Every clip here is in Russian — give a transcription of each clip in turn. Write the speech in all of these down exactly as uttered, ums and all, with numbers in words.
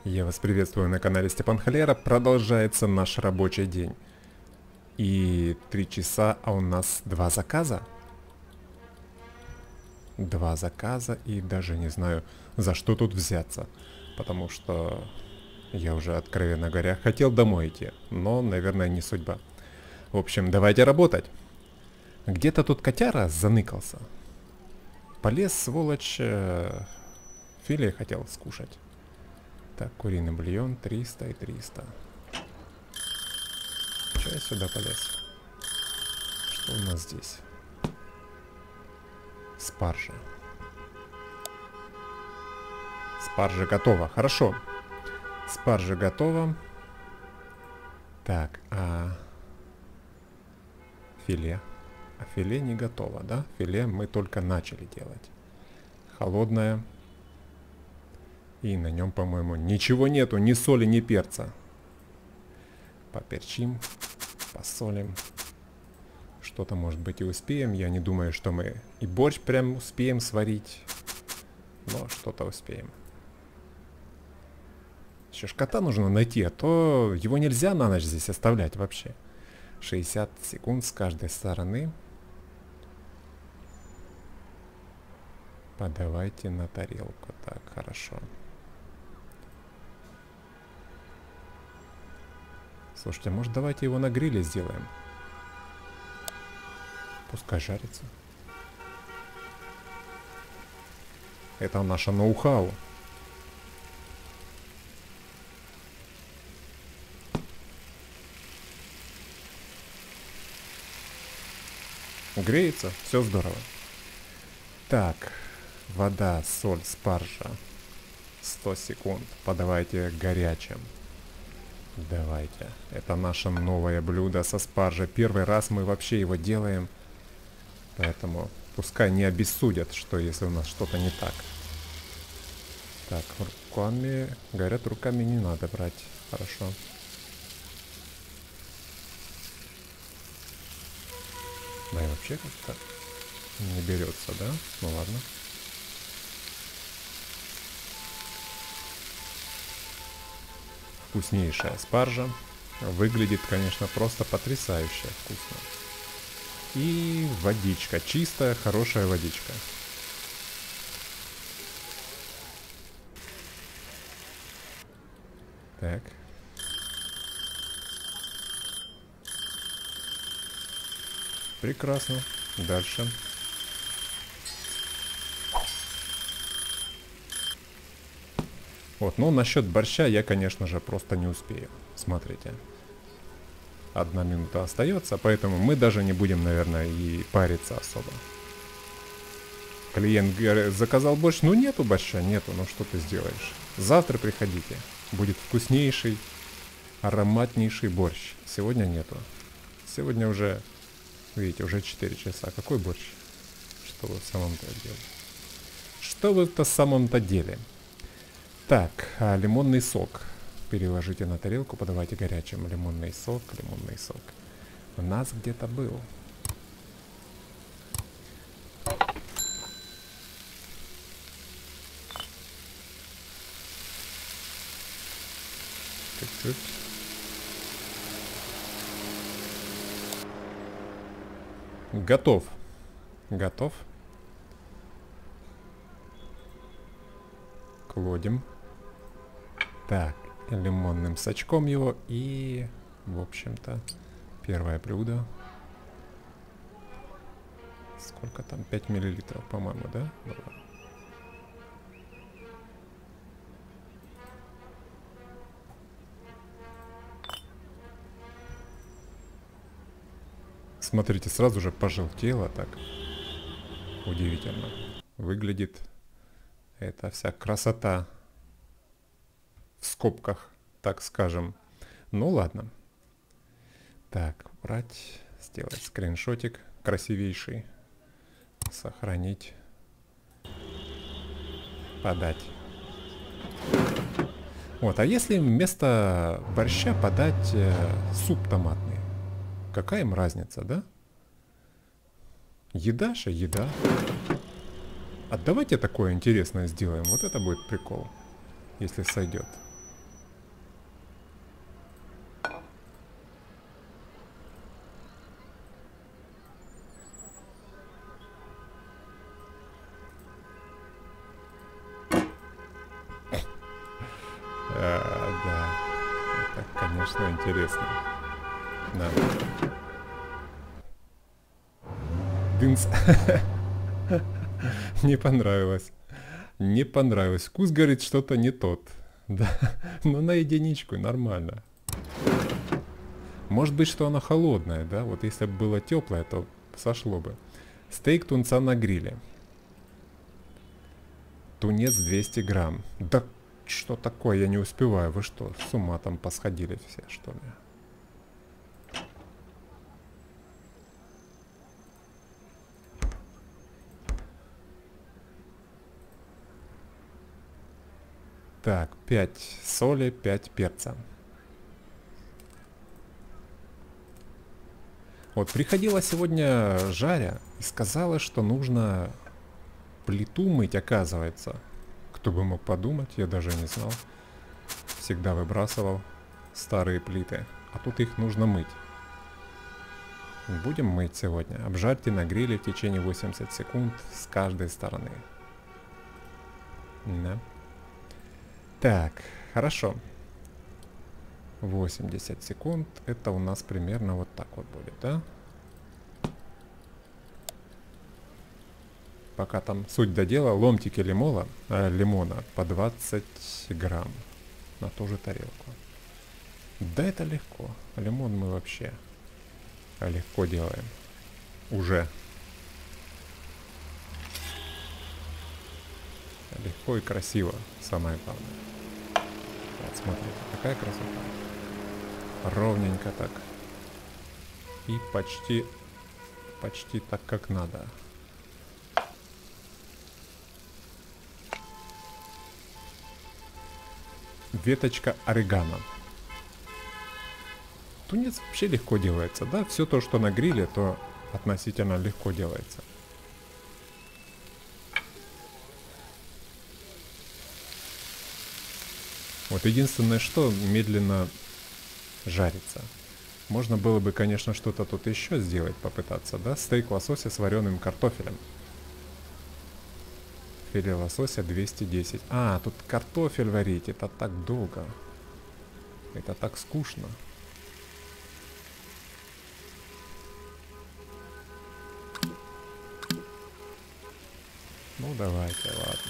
Я вас приветствую на канале Степан Холера. Продолжается наш рабочий день. И три часа, а у нас два заказа. Два заказа, и даже не знаю, за что тут взяться. Потому что я уже, откровенно говоря, хотел домой идти. Но, наверное, не судьба. В общем, давайте работать. Где-то тут котяра заныкался. Полез, сволочь, э, филе хотел скушать. Так, куриный бульон триста и триста. Че я сюда полез? Что у нас здесь? Спаржа. Спаржа готова. Хорошо. Спаржа готова. Так, а филе? А филе не готово, да? Филе мы только начали делать. Холодное. И на нем, по-моему, ничего нету, ни соли, ни перца. Поперчим, посолим. Что-то, может быть, и успеем. Я не думаю, что мы и борщ прям успеем сварить. Но что-то успеем. Еще ж кота нужно найти, а то его нельзя на ночь здесь оставлять вообще. шестьдесят секунд с каждой стороны. Подавайте на тарелку. Так, хорошо. Слушайте, может, давайте его на гриле сделаем? Пускай жарится. Это наше ноу-хау. Греется? Все здорово. Так, вода, соль, спаржа. сто секунд. Подавайте горячим. Давайте. Это наше новое блюдо со спаржей. Первый раз мы вообще его делаем. Поэтому пускай не обессудят, что если у нас что-то не так. Так, руками... Говорят, руками не надо брать. Хорошо. Да и вообще как-то не берется, да? Ну ладно. Вкуснейшая спаржа. Выглядит, конечно, просто потрясающе вкусно. И водичка. Чистая, хорошая водичка. Так. Прекрасно. Дальше. Вот, но насчет борща я, конечно же, просто не успею. Смотрите. Одна минута остается, поэтому мы даже не будем, наверное, и париться особо. Клиент заказал борщ, ну нету борща, нету, ну что ты сделаешь? Завтра приходите, будет вкуснейший, ароматнейший борщ. Сегодня нету. Сегодня уже, видите, уже четыре часа. Какой борщ? Что вы в самом-то деле? Что вы в самом-то деле? Так, а лимонный сок. Переложите на тарелку, подавайте горячим. Лимонный сок, лимонный сок. У нас где-то был. Чуть-чуть. Готов. Готов. Клодим. Так, лимонным сочком его и, в общем-то, первое блюдо. Сколько там? пять миллилитров, по-моему, да? Было? Смотрите, сразу же пожелтело так. Удивительно. Выглядит эта вся красота в скобках, так скажем. Ну ладно. Так, брать, сделать скриншотик красивейший. Сохранить. Подать. Вот, а если вместо борща подать э, суп томатный? Какая им разница, да? Еда же еда. А давайте такое интересное сделаем. Вот это будет прикол. Если сойдет. смешно, интересно. Да. Дынс. Не понравилось. Не понравилось. Вкус, говорит, что-то не тот. Да. Но на единичку нормально. Может быть, что оно холодное, да? Вот если бы было теплое, то сошло бы. Стейк тунца на гриле. Тунец двести грамм. Да что такое? Я не успеваю. Вы что, с ума там посходили все, что ли? Так, пять соли, пять перца. Вот приходила сегодня Жаря и сказала, что нужно плиту мыть, оказывается. Кто бы мог подумать, я даже не знал. Всегда выбрасывал старые плиты. А тут их нужно мыть. Будем мыть сегодня. Обжарьте на гриле в течение восемьдесят секунд с каждой стороны. Да. Так, хорошо. восемьдесят секунд. Это у нас примерно вот так вот будет, да? Пока там суть до дела. Ломтики лимона, э, лимона по двадцать грамм на ту же тарелку. Да это легко. Лимон мы вообще легко делаем. Уже. Легко и красиво. Самое главное. Вот, смотрите, какая красота. Ровненько так. И почти, почти так, как надо. Веточка орегано. Тунец вообще легко делается, да? Все то, что на гриле, то относительно легко делается. Вот единственное, что медленно жарится. Можно было бы, конечно, что-то тут еще сделать, попытаться, да? Стейк лосося с вареным картофелем. Филе лосося двести десять. А, тут картофель варить, это так долго. Это так скучно. Ну давайте, ладно.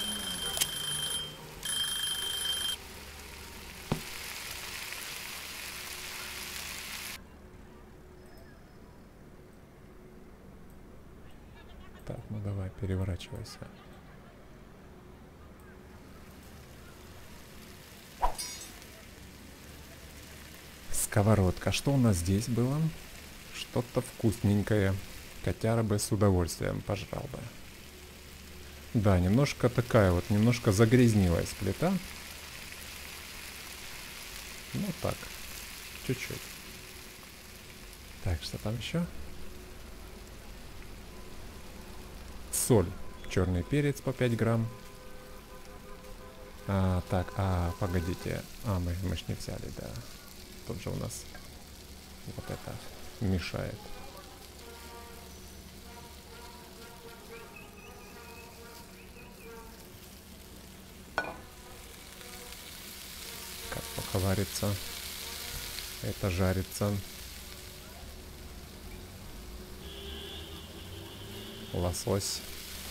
Так, ну давай, переворачивайся. Сковородка. Что у нас здесь было? Что-то вкусненькое. Котяра бы с удовольствием пожрал бы. Да, немножко такая вот, немножко загрязнилась плита. Ну так, чуть-чуть. Так, что там еще? Соль. Черный перец по пять грамм. А, так, а, погодите. А, мы, мы ж не взяли, да. Тут же у нас вот это мешает. Как пока варится. Это жарится. Лосось.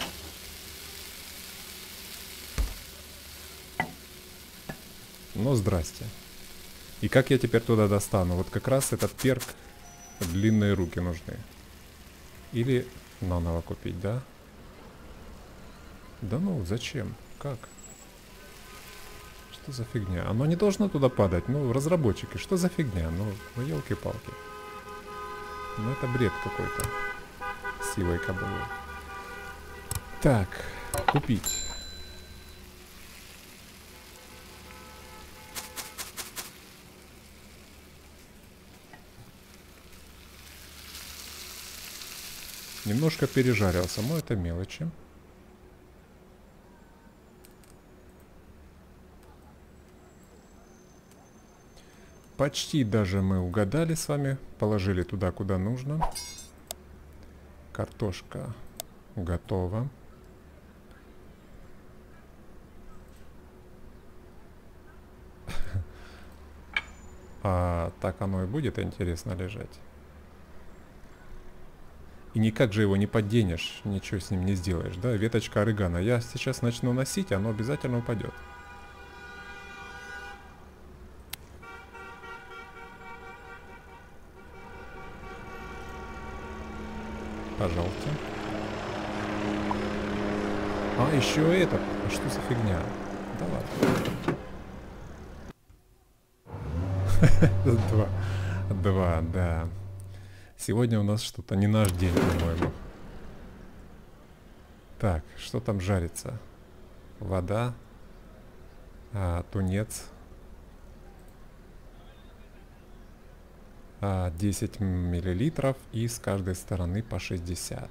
Ну, здрасте. И как я теперь туда достану? Вот как раз этот перк, длинные руки нужны. Или наново купить, да? Да ну, зачем? Как? Что за фигня? Оно не должно туда падать. Ну, разработчики, что за фигня? Ну, ну елки-палки. Ну, это бред какой-то. Силой кобылы. Так, купить. Немножко пережарился, но это мелочи. Почти даже мы угадали с вами. Положили туда, куда нужно. Картошка готова. А так оно и будет интересно лежать. И никак же его не подденешь, ничего с ним не сделаешь, да? Веточка орегано. Я сейчас начну носить, оно обязательно упадет. Пожалуйста. А, еще это. А что за фигня? Да ладно. Два. Два, да. Сегодня у нас что-то не наш день, по-моему. Так, что там жарится? Вода. А, тунец. А, десять миллилитров и с каждой стороны по шестьдесят.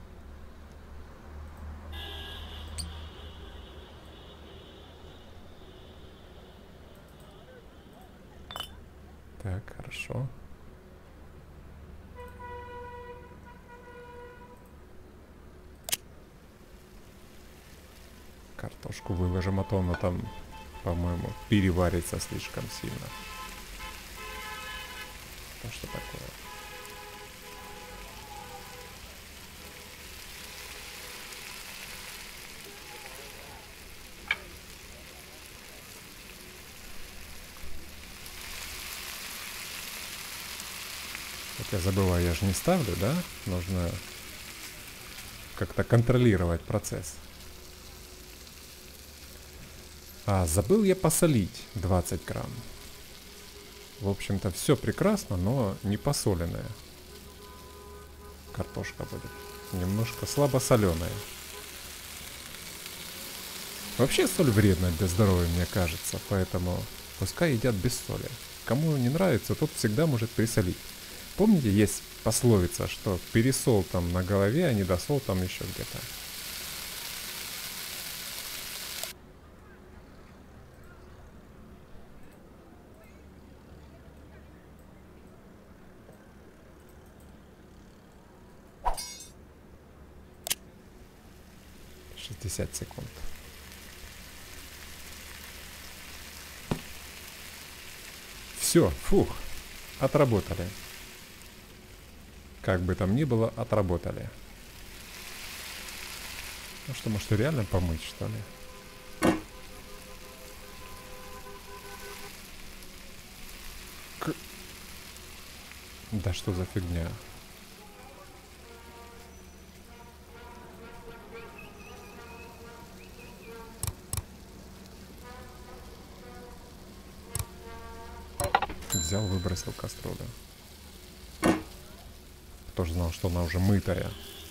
Так, хорошо. Картошку выложим, а то она там, по-моему, переварится слишком сильно. А что такое? Вот я забываю, я же не ставлю, да? Нужно как-то контролировать процесс. А, забыл я посолить двадцать грамм. В общем-то, все прекрасно, но не посоленная. Картошка будет немножко слабо соленая. Вообще соль вредна для здоровья, мне кажется, поэтому пускай едят без соли. Кому не нравится, тот всегда может присолить. Помните, есть пословица, что пересол там на голове, а недосол там еще где-то. шестьдесят секунд. Все, фух, отработали. Как бы там ни было, отработали. Ну что, может, реально помыть, что ли? К... Да что за фигня? Взял, выбросил кастрюлю. Кто же знал, что она уже мытая?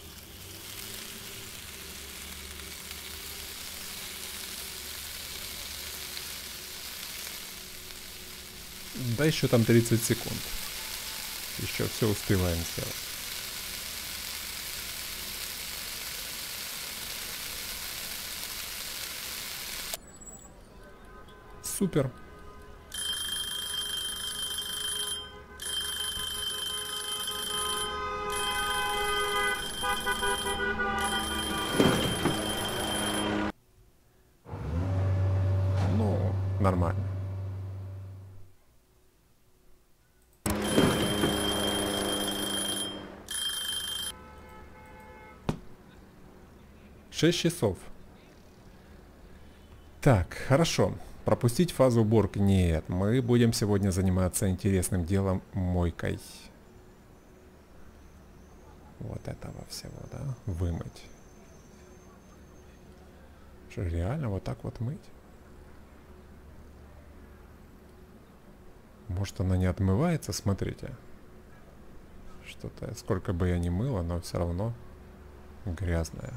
Да еще там тридцать секунд. Еще все успеваем сделать. Супер. Ну, нормально. Шесть часов. Так, хорошо. Пропустить фазу уборки? Нет, мы будем сегодня заниматься интересным делом — мойкой. Вот этого всего, да? Вымыть. Что, реально вот так вот мыть? Может, она не отмывается? Смотрите. Что-то, сколько бы я ни мыл, она все равно грязная.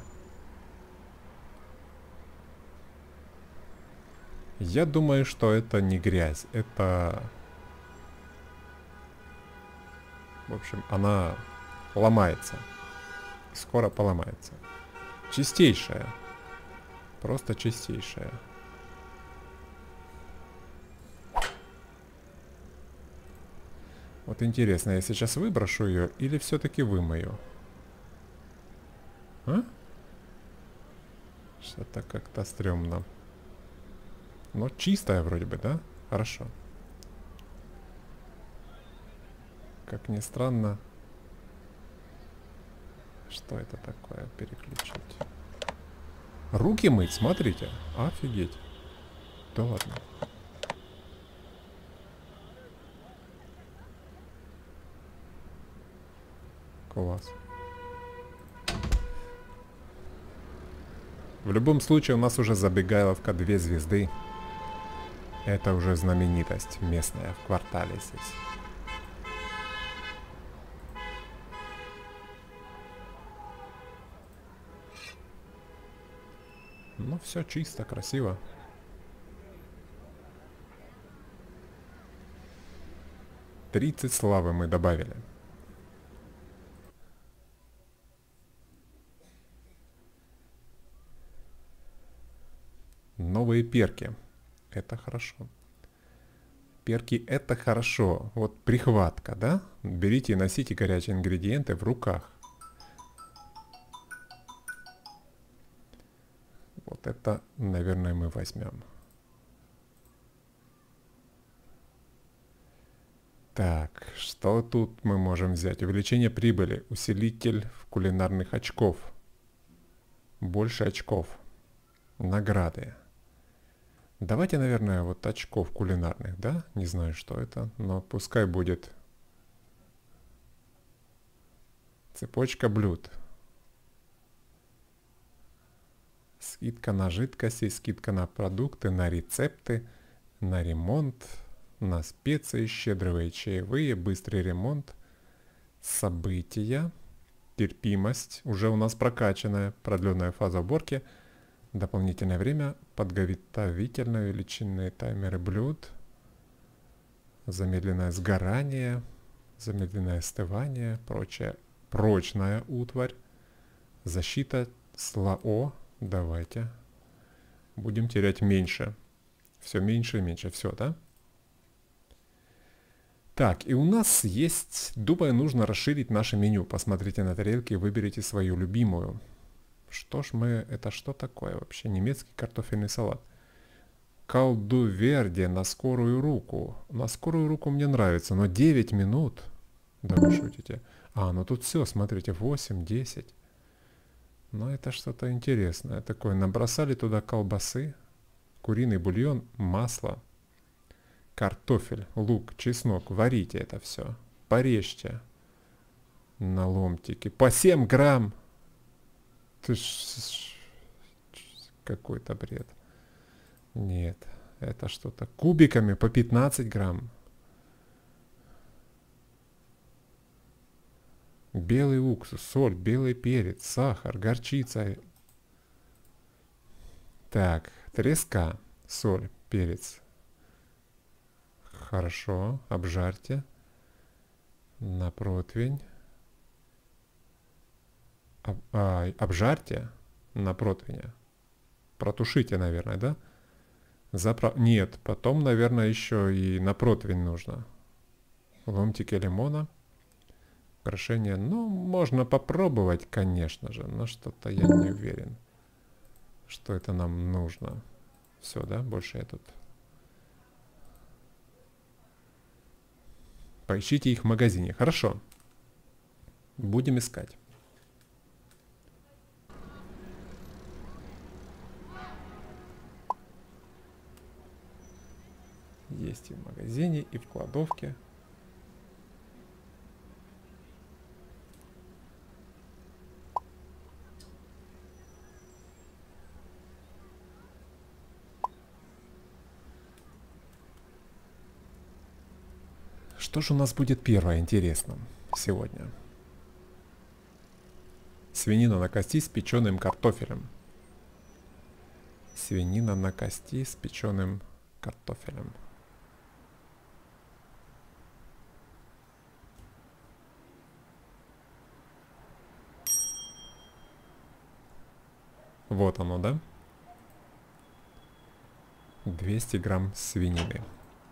Я думаю, что это не грязь. Это... В общем, она ломается. Скоро поломается. Чистейшая. Просто чистейшая. Вот интересно, я сейчас выброшу ее или все-таки вымою? А? Что-то как-то стрёмно. Но чистая вроде бы, да? Хорошо. как ни странно. Что это такое? Переключить. Руки мыть, смотрите. Офигеть. Да ладно. Класс. В любом случае у нас уже забегайловка две звезды. Это уже знаменитость местная в квартале здесь. Ну все чисто, красиво. тридцать славы мы добавили. Новые перки. Это хорошо. Перки это хорошо. Вот прихватка, да? Берите и носите горячие ингредиенты в руках. Вот это, наверное, мы возьмем. Так, что тут мы можем взять? Увеличение прибыли. Усилитель кулинарных очков. Больше очков. Награды. Давайте, наверное, вот очков кулинарных, да? Не знаю, что это, но пускай будет. Цепочка блюд. Скидка на жидкости, скидка на продукты, на рецепты, на ремонт, на специи, щедрые чаевые, быстрый ремонт, события, терпимость, уже у нас прокачанная, продленная фаза уборки, дополнительное время, подготовительные величинные таймеры блюд, замедленное сгорание, замедленное остывание, прочее, прочная утварь, защита, СЛАО. Давайте. Будем терять меньше. Все меньше и меньше. Все, да? Так, и у нас есть... Думаю, нужно расширить наше меню. Посмотрите на тарелки и выберите свою любимую. Что ж мы... Это что такое вообще? Немецкий картофельный салат. Калдуверде на скорую руку. На скорую руку мне нравится, но девять минут. Да вы шутите. А, ну тут все, смотрите, восемь, десять. Но это что-то интересное такое. Набросали туда колбасы, куриный бульон, масло, картофель, лук, чеснок. Варите это все. Порежьте на ломтики. По семь грамм. Ты ж... Какой-то бред. Нет, это что-то. Кубиками по пятнадцать грамм. Белый уксус, соль, белый перец, сахар, горчица. Так, треска, соль, перец. Хорошо, обжарьте на противень. Об, а, обжарьте на противне. Протушите, наверное, да? Запра... Нет, потом, наверное, еще и на противень нужно. Ломтики лимона. Украшение, ну, можно попробовать, конечно же, но что-то я не уверен, что это нам нужно. Все, да, больше я тут. Поищите их в магазине. Хорошо. Будем искать. Есть и в магазине, и в кладовке. Что же у нас будет первое интересно сегодня? Свинина на кости с печеным картофелем. Свинина на кости с печеным картофелем. Вот оно, да? двести грамм свинины.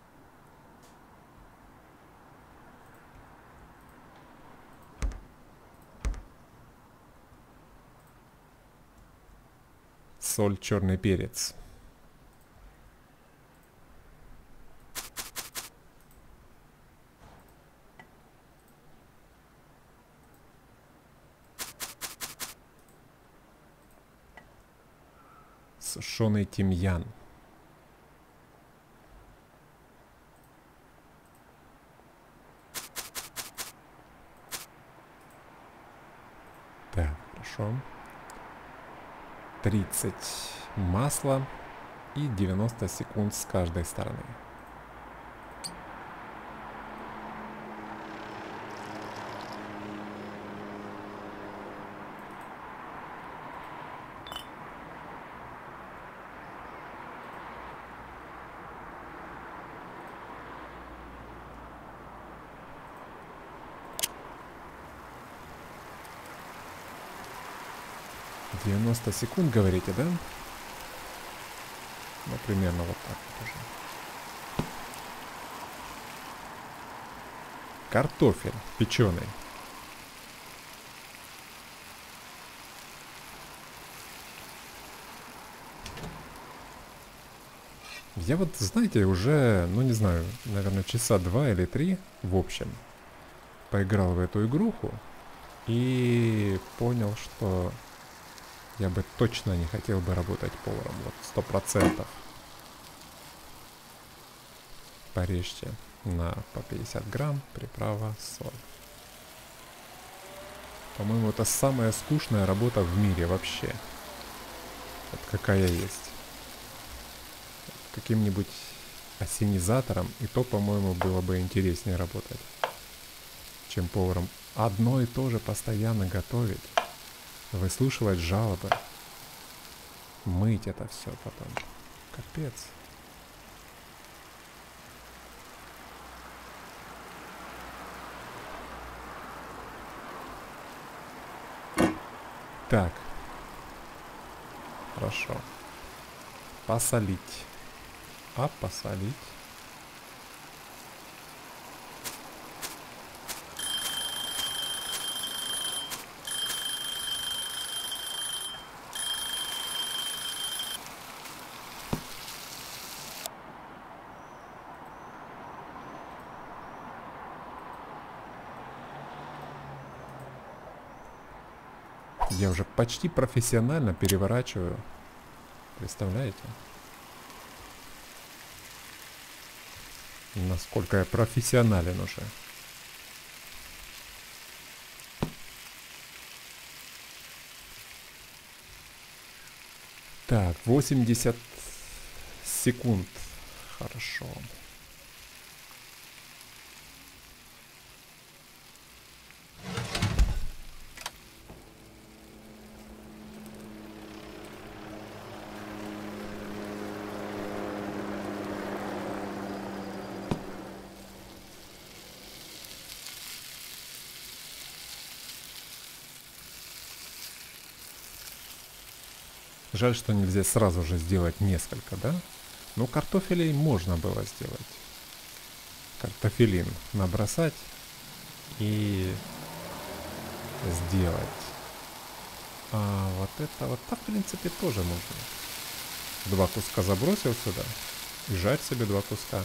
Соль, черный перец. Сушеный тимьян. Так, хорошо. тридцать масла и девяносто секунд с каждой стороны. девяносто секунд, говорите, да? Ну, примерно вот так вот уже. Картофель печеный. Я вот, знаете, уже, ну не знаю, наверное, часа два или три, в общем, поиграл в эту игруху и понял, что я бы точно не хотел бы работать поваром, вот сто процентов. Порежьте на по пятьдесят грамм, приправа, соль. По-моему, это самая скучная работа в мире вообще. Вот какая есть. Каким-нибудь ассенизатором, и то, по-моему, было бы интереснее работать, чем поваром. Одно и то же постоянно готовить, выслушивать жалобы, мыть это все потом. Капец. Так. Хорошо. Посолить. А посолить? Я уже почти профессионально переворачиваю. Представляете? Насколько я профессионален уже. Так, восемьдесят секунд. Хорошо. Жаль, что нельзя сразу же сделать несколько, да? Но картофелей можно было сделать. Картофелин набросать и сделать. А вот это вот, так, в принципе, тоже можно. Два куска забросил сюда и жарь себе два куска.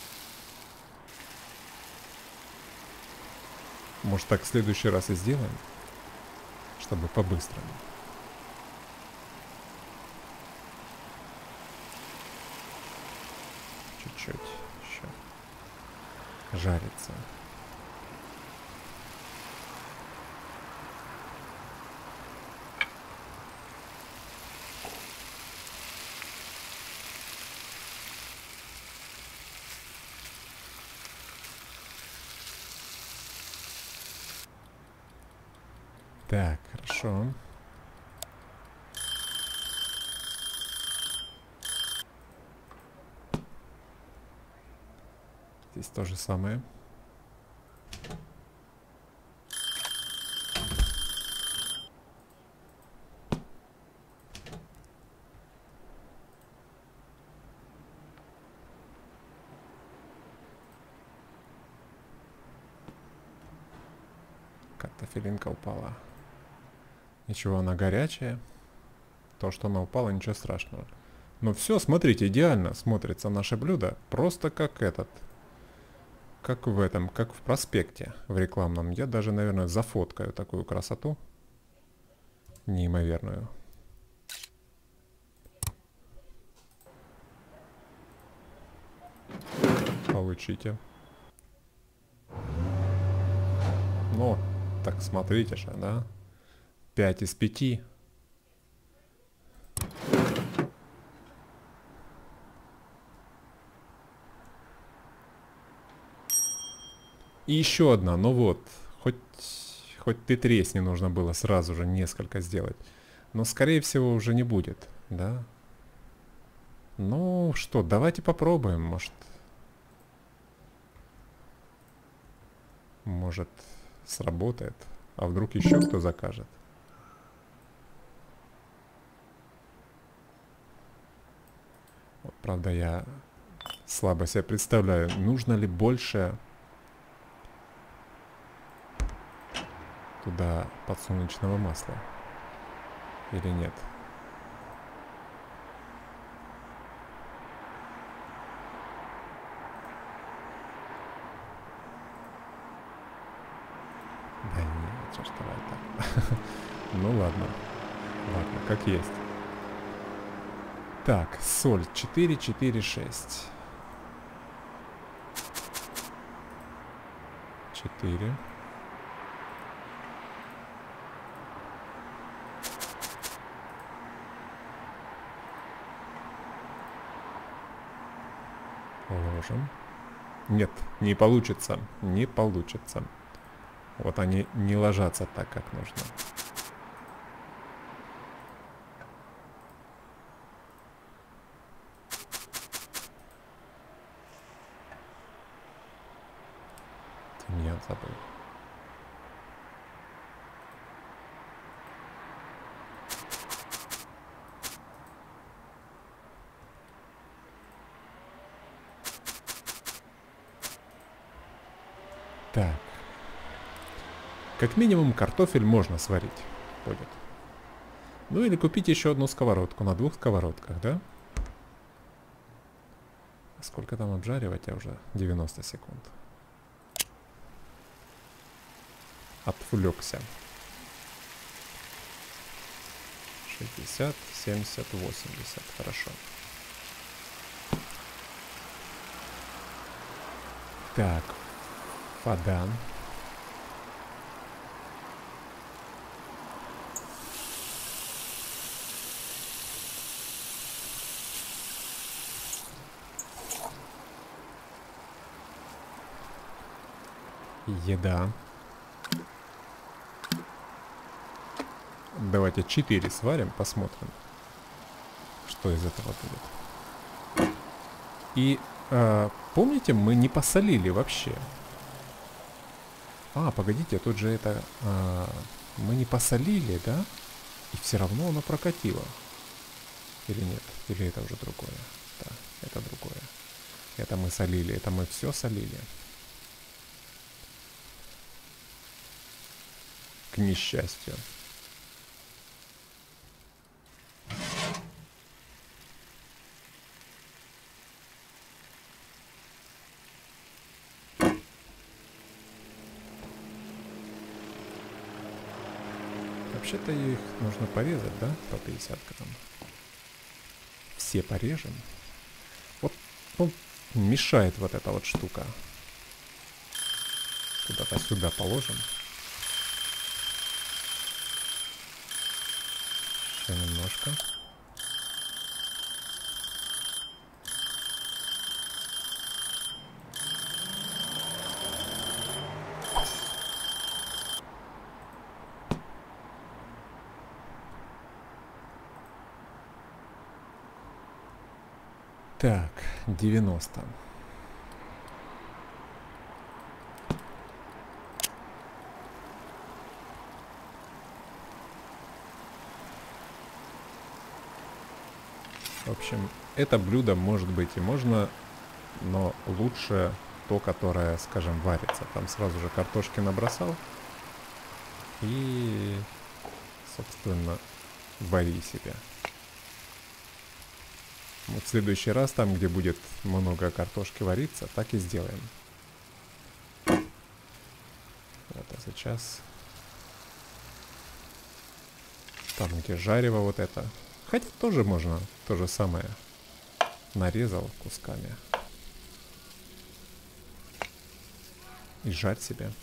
Может, так в следующий раз и сделаем, чтобы по-быстрому. Чуть-чуть еще жарится. Так, хорошо. Здесь то же самое. Картофелинка упала. Ничего, она горячая. То, что она упала, ничего страшного. Но все, смотрите, идеально смотрится наше блюдо. Просто как этот. Как в этом, как в проспекте, в рекламном. Я даже, наверное, зафоткаю такую красоту. Неимоверную. Получите. Ну, так смотрите же, да? пять из пяти. И еще одна, ну вот, хоть, хоть ты тресни, нужно было сразу же несколько сделать. Но, скорее всего, уже не будет, да? Ну что, давайте попробуем, может... Может, сработает. А вдруг еще кто закажет? Вот, правда, я слабо себе представляю, нужно ли больше туда подсолнечного масла или нет. Да нет, что ж давай так. Ну ладно. Ладно, как есть. Так, соль четыре, четыре, шесть. четыре. Ложим. Нет, не получится. Не получится. Вот они не ложатся так, как нужно. Тимьян забыл. Так. Как минимум картофель можно сварить будет. Ну или купить еще одну сковородку на двух сковородках, да? Сколько там обжаривать? Я уже девяносто секунд. Отвлекся. шестьдесят, семьдесят, восемьдесят. Хорошо. Так. Фадан. Еда. Давайте четыре сварим, посмотрим, что из этого будет. И э, помните, мы не посолили вообще. А, погодите, тут же это... Э, мы не посолили, да? И все равно оно прокатило. Или нет? Или это уже другое? Да, это другое. Это мы солили, это мы все солили. К несчастью. Вообще-то их нужно порезать, да? По пятьдесят грамм. Все порежем. Вот, ну, мешает вот эта вот штука. Куда-то сюда положим. Еще немножко. Так, девяносто. В общем, это блюдо может быть и можно, но лучше то, которое, скажем, варится. Там сразу же картошки набросал и, собственно, вари себе. Вот в следующий раз, там, где будет много картошки вариться, так и сделаем. Вот, а сейчас там, где жарево вот это. Хотя тоже можно то же самое. Нарезал кусками. И жарь себе.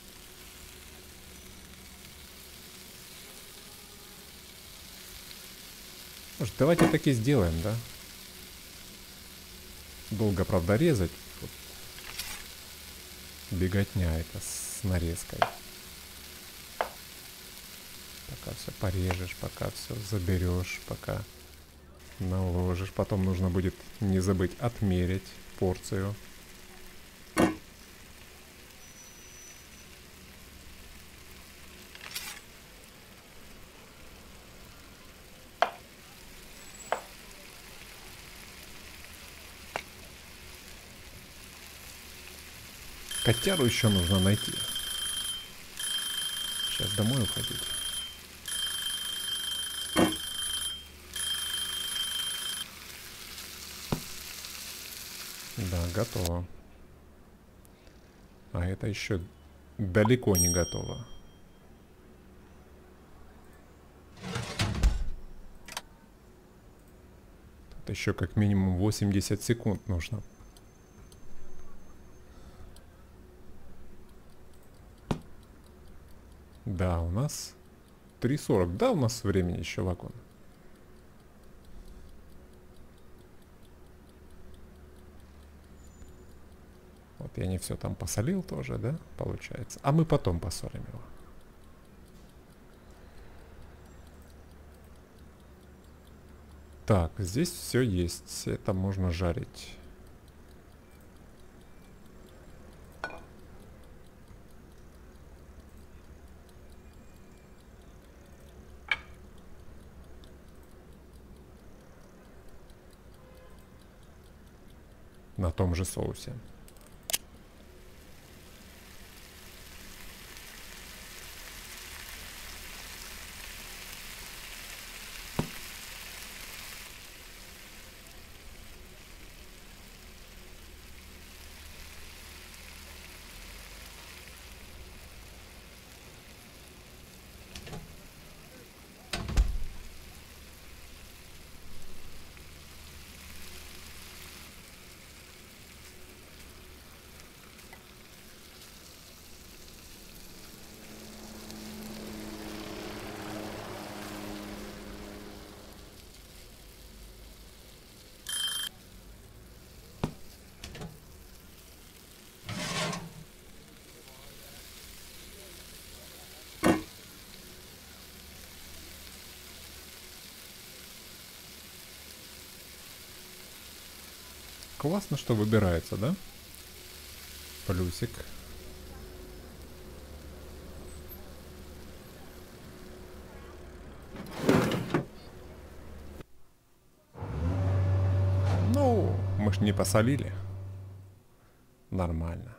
Может, давайте так и сделаем, да? Долго, правда, резать. Вот. Беготня это с нарезкой. Пока все порежешь, пока все заберешь, пока наложишь. Потом нужно будет не забыть отмерить порцию. Котяру еще нужно найти. Сейчас домой уходить. Да, готово. А это еще далеко не готово. Тут еще как минимум восемьдесят секунд нужно. Да, у нас три сорок. Да, у нас времени еще вагон. Вот я не все там посолил тоже, да, получается. А мы потом посолим его. Так, здесь все есть. Это можно жарить. На том же соусе. Классно, что выбирается, да? Плюсик. Ну, мы ж не посолили. Нормально.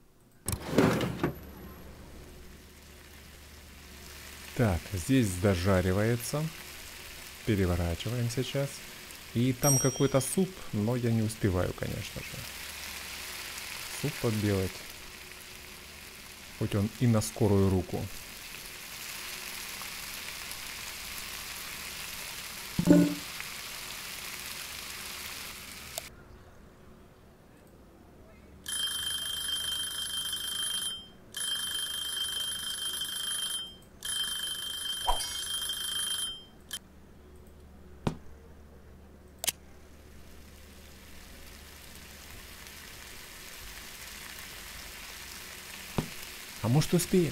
Так, здесь дожаривается. Переворачиваем сейчас. И там какой-то суп, но я не успеваю, конечно же. Суп подделать. Хоть он и на скорую руку. А может успеем?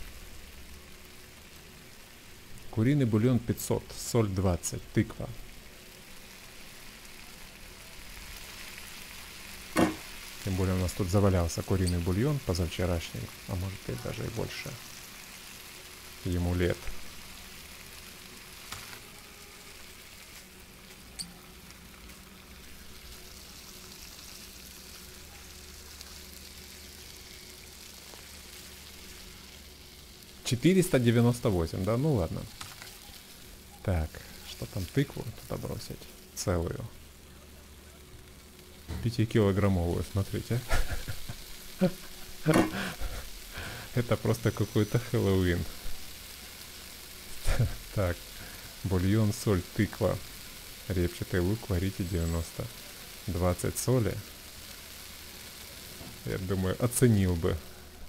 Куриный бульон пятьсот, соль двадцать, тыква. Тем более у нас тут завалялся куриный бульон позавчерашний, а может и даже и больше. Ему лет. четыреста девяносто восемь, да? Ну ладно. Так, что там, тыкву туда бросить? Целую. Пятикилограммовую, смотрите. Это просто какой-то Хэллоуин. Так, бульон, соль, тыква. Репчатый лук варите девяносто. двадцать соли. Я думаю, оценил бы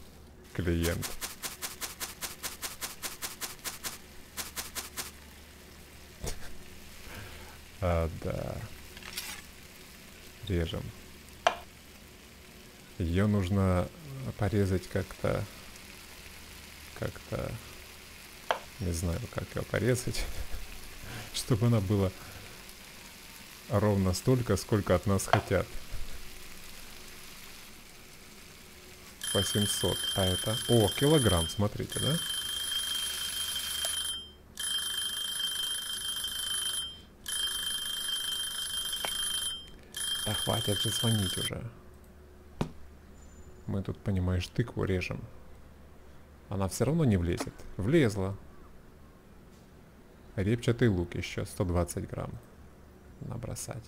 Клиент. А, да. Режем. Ее нужно порезать как-то... Как-то... Не знаю, как ее порезать. Чтобы она была ровно столько, сколько от нас хотят. восемьсот. А это... О, килограмм, смотрите, да? Да хватит же звонить уже. Мы тут, понимаешь, тыкву режем. Она все равно не влезет. Влезла. Репчатый лук еще сто двадцать грамм. Набросать.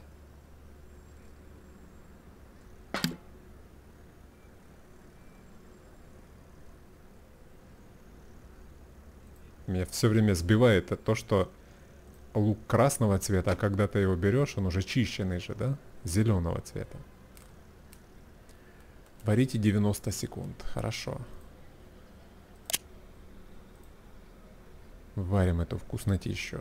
Меня все время сбивает это то, что лук красного цвета, а когда ты его берешь, он уже чищенный же, да? Зеленого цвета. Варите девяносто секунд. Хорошо. Варим эту вкуснотищу.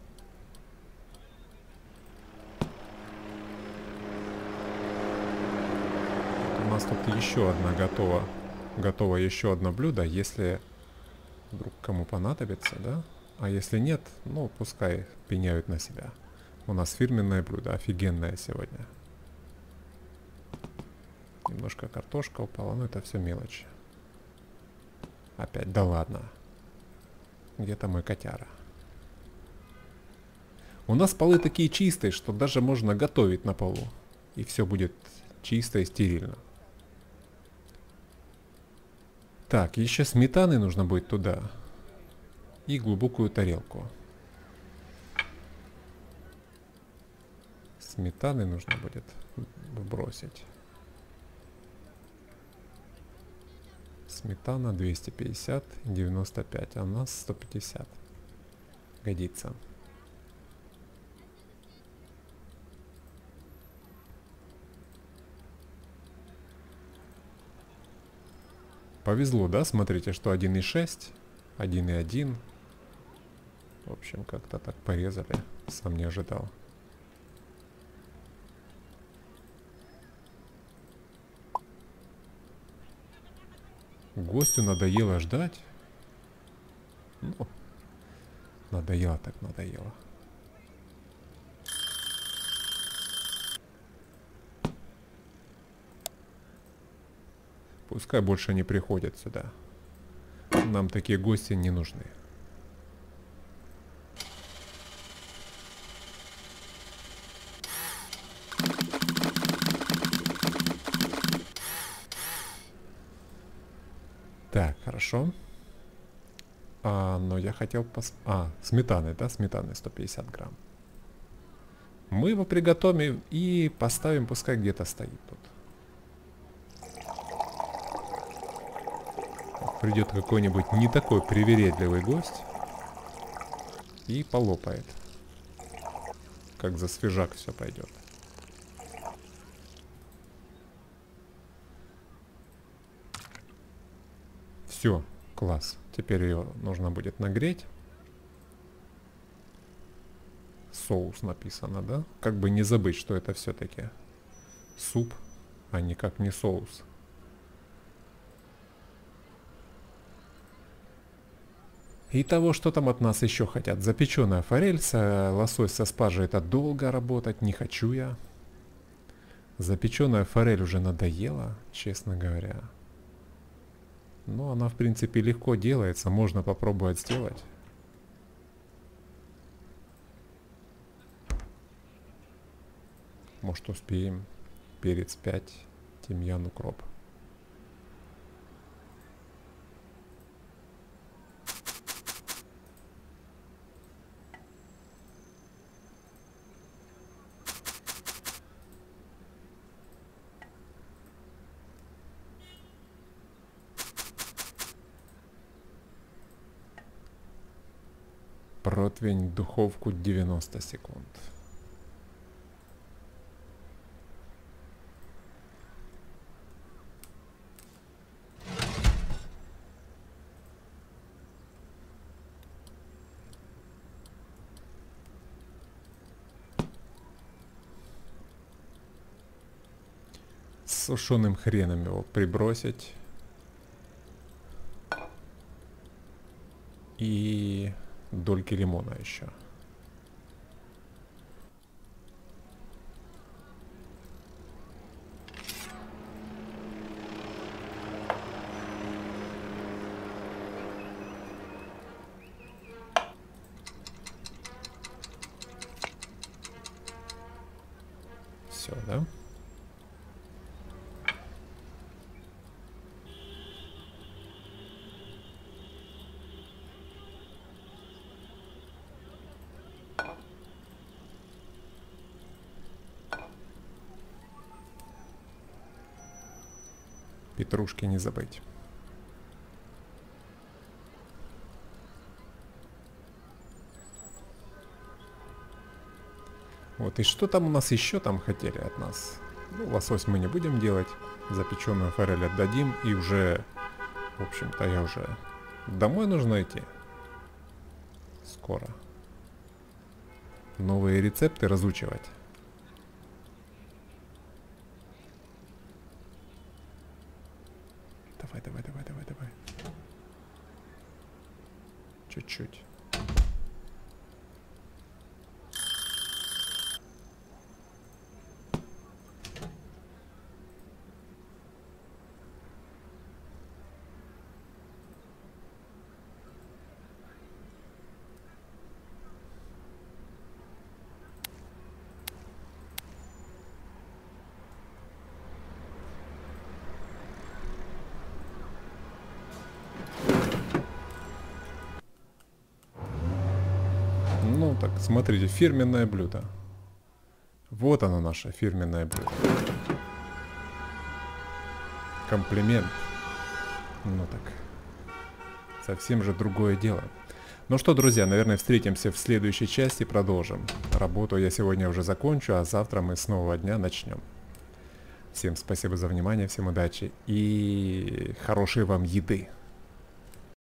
Вот у нас тут еще одна готова. Готово еще одно блюдо, если вдруг кому понадобится, да? А если нет, ну пускай пеняют на себя. У нас фирменное блюдо, офигенное сегодня. Немножко картошка упала, но это все мелочи. Опять, да ладно. Где-то мой котяра. У нас полы такие чистые, что даже можно готовить на полу. И все будет чисто и стерильно. Так, еще сметаны нужно будет туда. И глубокую тарелку. Сметаны нужно будет вбросить. Сметана двести пятьдесят, девяносто пять, а у нас сто пятьдесят. Годится. Повезло, да? Смотрите, что один и шесть, один и один. В общем, как-то так порезали. Сам не ожидал. Гостю надоело ждать. Ну, надоело так надоело. Пускай больше не приходят сюда. Нам такие гости не нужны. Так, хорошо. А, но я хотел пос... А, сметаны, да? Сметаны сто пятьдесят грамм. Мы его приготовим и поставим, пускай где-то стоит тут. Придет какой-нибудь не такой привередливый гость и полопает. Как за свежак все пойдет. Все, класс. Теперь ее нужно будет нагреть. Соус написано, да? Как бы не забыть, что это все-таки суп, а никак не соус. И того, что там от нас еще хотят. Запеченная форель, лосось со спаржей, это долго работать, не хочу я. Запеченная форель уже надоела, честно говоря. Но она, в принципе, легко делается, можно попробовать сделать. Может, успеем. Перец пять, тимьян, укроп. Противень в духовку девяносто секунд. сушеным хреном его прибросить. И дольки лимона еще. Все, да? Петрушки не забыть. Вот, и что там у нас еще там хотели от нас? Ну, лосось мы не будем делать. Запеченную форель отдадим. И уже, в общем-то, я уже домой нужно идти. Скоро. Новые рецепты разучивать. Давай, давай, давай, давай, давай. Чуть-чуть. Ну так, смотрите, фирменное блюдо. Вот оно, наше фирменное блюдо. Комплимент. Ну так, совсем же другое дело. Ну что, друзья, наверное, встретимся в следующей части, продолжим. Работу я сегодня уже закончу, а завтра мы с нового дня начнем. Всем спасибо за внимание, всем удачи и хорошей вам еды.